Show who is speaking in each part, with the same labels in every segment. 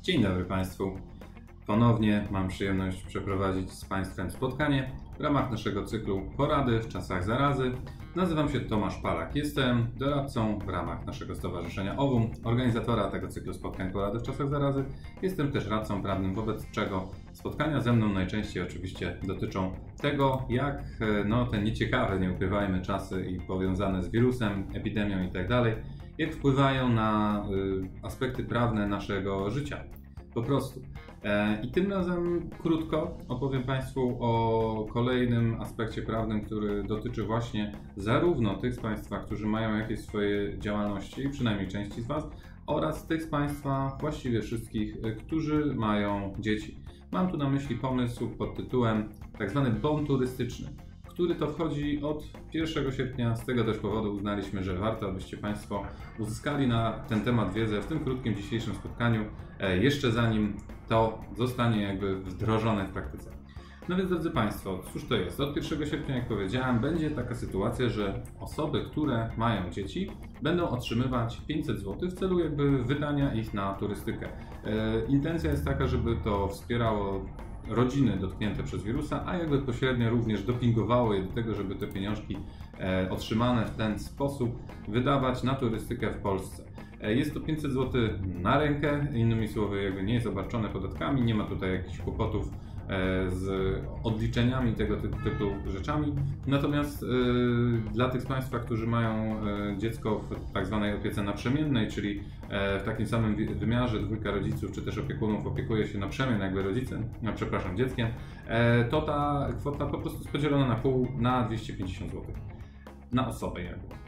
Speaker 1: Dzień dobry Państwu. Ponownie mam przyjemność przeprowadzić z Państwem spotkanie w ramach naszego cyklu Porady w czasach zarazy. Nazywam się Tomasz Palak. Jestem doradcą w ramach naszego stowarzyszenia OWUM, organizatora tego cyklu spotkań Porady w czasach zarazy. Jestem też radcą prawnym, wobec czego spotkania ze mną najczęściej oczywiście dotyczą tego, jak te nieciekawe, nie ukrywajmy, czasy i powiązane z wirusem, epidemią itd., jak wpływają na aspekty prawne naszego życia. Po prostu. I tym razem krótko opowiem Państwu o kolejnym aspekcie prawnym, który dotyczy właśnie zarówno tych z Państwa, którzy mają jakieś swoje działalności, przynajmniej części z Was, oraz tych z Państwa, właściwie wszystkich, którzy mają dzieci. Mam tu na myśli pomysł pod tytułem tzw. bon turystyczny, który to wchodzi od 1 sierpnia. Z tego też powodu uznaliśmy, że warto, abyście Państwo uzyskali na ten temat wiedzę w tym krótkim dzisiejszym spotkaniu, jeszcze zanim to zostanie wdrożone w praktyce. No więc drodzy Państwo, cóż to jest? Od 1 sierpnia, jak powiedziałem, będzie taka sytuacja, że osoby, które mają dzieci, będą otrzymywać 500 zł w celu wydania ich na turystykę. Intencja jest taka, żeby to wspierało rodziny dotknięte przez wirusa, a pośrednio również dopingowało je do tego, żeby te pieniążki otrzymane w ten sposób wydawać na turystykę w Polsce. Jest to 500 zł na rękę, innymi słowy nie jest obarczone podatkami, nie ma tutaj jakichś kłopotów z odliczeniami tego typu rzeczami. Natomiast dla tych z Państwa, którzy mają dziecko w tak zwanej opiece naprzemiennej, czyli w takim samym wymiarze dwójka rodziców czy też opiekunów opiekuje się naprzemian dzieckiem, to ta kwota po prostu jest podzielona na pół, na 250 zł na osobę.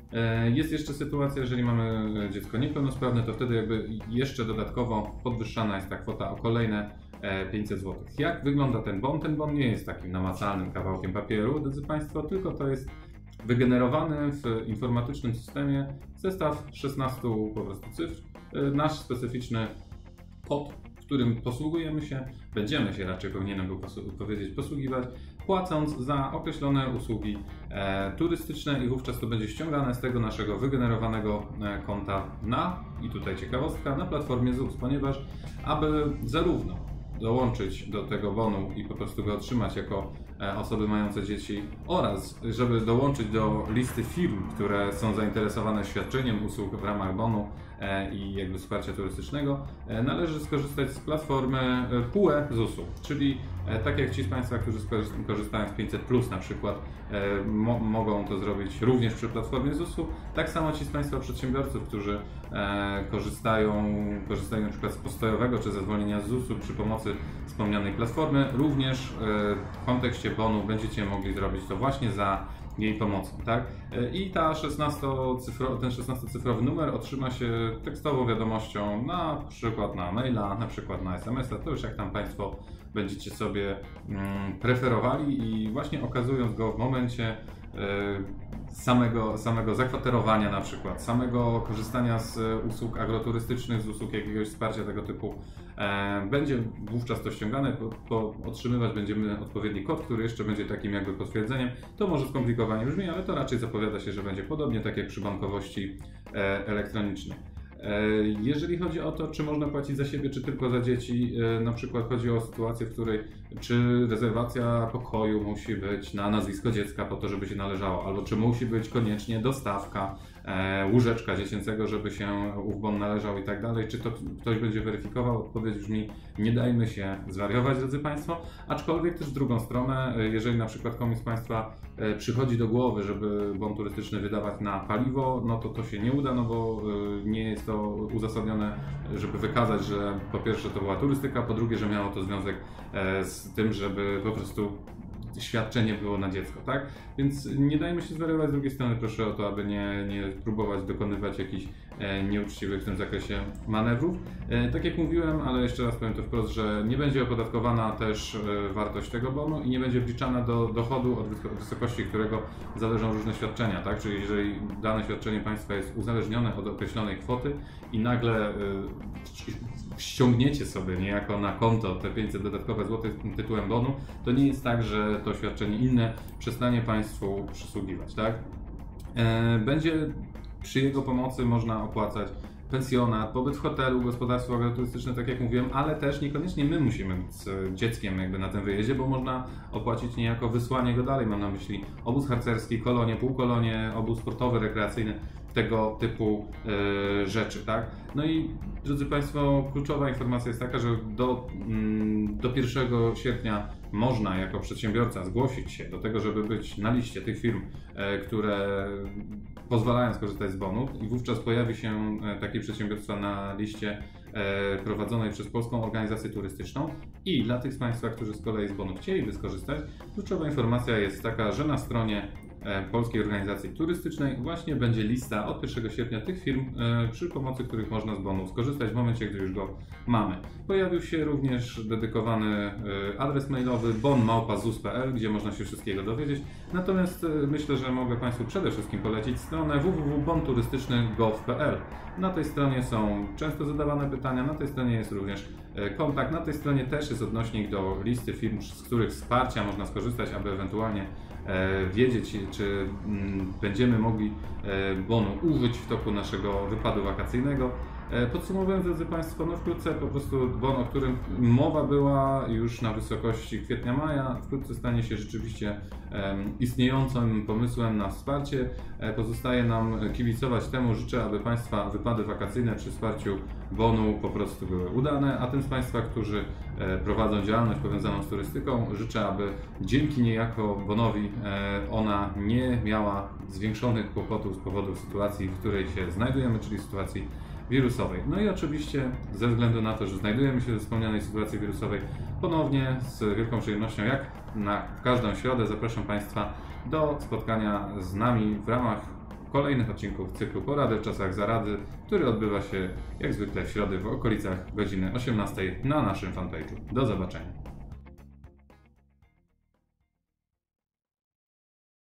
Speaker 1: Jest jeszcze sytuacja, jeżeli mamy dziecko niepełnosprawne, to wtedy jeszcze dodatkowo podwyższana jest ta kwota o kolejne 500 zł. Jak wygląda ten bon? Ten bon nie jest takim namacalnym kawałkiem papieru, drodzy Państwo, tylko to jest wygenerowany w informatycznym systemie zestaw 16 po prostu cyfr, nasz specyficzny kod, którym posługujemy się, będziemy się raczej, powinienem był powiedzieć, posługiwać, płacąc za określone usługi turystyczne i wówczas to będzie ściągane z tego naszego wygenerowanego konta i tutaj ciekawostka, na platformie ZUS, ponieważ aby zarówno dołączyć do tego bonu i po prostu go otrzymać jako osoby mające dzieci oraz żeby dołączyć do listy firm, które są zainteresowane świadczeniem usług w ramach bonu i wsparcia turystycznego, należy skorzystać z platformy PUE ZUS-u, czyli tak jak ci z Państwa, którzy korzystają z 500+ na przykład, mogą to zrobić również przy platformie ZUS-u, tak samo ci z Państwa przedsiębiorców, którzy korzystają na przykład z postojowego czy zezwolenia z ZUS-u przy pomocy wspomnianej platformy, również w kontekście bonu będziecie mogli zrobić to właśnie za jej pomocą, tak? I ten 16-cyfrowy numer otrzyma się tekstową wiadomością na przykład na maila, na przykład na SMS-a, to już jak tam Państwo będziecie sobie preferowali i właśnie okazując go w momencie samego zakwaterowania na przykład, samego korzystania z usług agroturystycznych, z usług jakiegoś wsparcia tego typu, będzie wówczas to ściągane, otrzymywać będziemy odpowiedni kod, który jeszcze będzie takim potwierdzeniem. To może skomplikowanie brzmi, ale to raczej zapowiada się, że będzie podobnie tak jak przy bankowości elektronicznej. Jeżeli chodzi o to, czy można płacić za siebie, czy tylko za dzieci, na przykład chodzi o sytuację, w której czy rezerwacja pokoju musi być na nazwisko dziecka po to, żeby się należało, albo czy musi być koniecznie dostawka łóżeczka dziecięcego, żeby się ów bon należał i tak dalej, czy to ktoś będzie weryfikował? Odpowiedź brzmi: nie dajmy się zwariować, drodzy Państwo, aczkolwiek też w drugą stronę, jeżeli na przykład komuś z Państwa przychodzi do głowy, żeby bon turystyczny wydawać na paliwo, no to się nie uda, bo nie jest to uzasadnione, żeby wykazać, że po pierwsze to była turystyka, po drugie, że miało to związek z tym, żeby po prostu świadczenie było na dziecko, tak? Więc nie dajmy się zwariować, z drugiej strony proszę o to, aby nie próbować dokonywać jakichś nieuczciwych w tym zakresie manewrów. Tak jak mówiłem, ale jeszcze raz powiem to wprost, że nie będzie opodatkowana też wartość tego bonu i nie będzie wliczana do dochodu, od wysokości którego zależą różne świadczenia, tak? Czyli jeżeli dane świadczenie Państwa jest uzależnione od określonej kwoty i nagle ściągniecie sobie niejako na konto te 500 dodatkowe złotych tytułem bonu, to nie jest tak, że to świadczenie inne przestanie Państwu przysługiwać, tak? Będzie przy jego pomocy można opłacać pensjonat, pobyt w hotelu, gospodarstwo agroturystyczne, tak jak mówiłem, ale też niekoniecznie my musimy być z dzieckiem jakby na tym wyjeździe, bo można opłacić niejako wysłanie go dalej. Mam na myśli obóz harcerski, kolonie, półkolonie, obóz sportowy, rekreacyjny, tego typu rzeczy, tak? No i drodzy Państwo, kluczowa informacja jest taka, że do 1 sierpnia można jako przedsiębiorca zgłosić się do tego, żeby być na liście tych firm, które pozwalają skorzystać z bonów, i wówczas pojawi się takie przedsiębiorstwa na liście prowadzonej przez Polską Organizację Turystyczną. I dla tych z Państwa, którzy z kolei z bonów chcieliby skorzystać, kluczowa informacja jest taka, że na stronie Polskiej Organizacji Turystycznej właśnie będzie lista od 1 sierpnia tych firm, przy pomocy których można z bonów skorzystać w momencie, gdy już go mamy. Pojawił się również dedykowany adres mailowy bon@zus.pl, gdzie można się wszystkiego dowiedzieć. Natomiast myślę, że mogę Państwu przede wszystkim polecić stronę www.bonturystyczny.gov.pl. Na tej stronie są często zadawane pytania, na tej stronie jest również kontakt, na tej stronie też jest odnośnik do listy firm, z których wsparcia można skorzystać, aby ewentualnie wiedzieć, czy będziemy mogli bonu użyć w toku naszego wypadu wakacyjnego. Podsumowując, drodzy Państwo, no wkrótce po prostu bon, o którym mowa była już na wysokości kwietnia-maja, wkrótce stanie się rzeczywiście istniejącym pomysłem na wsparcie. Pozostaje nam kibicować temu. Życzę, aby Państwa wypady wakacyjne przy wsparciu bonu po prostu były udane, a tym z Państwa, którzy prowadzą działalność powiązaną z turystyką, życzę, aby dzięki niejako bonowi ona nie miała zwiększonych kłopotów z powodu sytuacji, w której się znajdujemy, czyli sytuacji wirusowej. No i oczywiście ze względu na to, że znajdujemy się w wspomnianej sytuacji wirusowej, ponownie z wielką przyjemnością, jak w każdą środę, zapraszam Państwa do spotkania z nami w ramach kolejnych odcinków cyklu Porady w czasach zarady, który odbywa się jak zwykle w środę w okolicach godziny 18 na naszym fanpage'u. Do zobaczenia.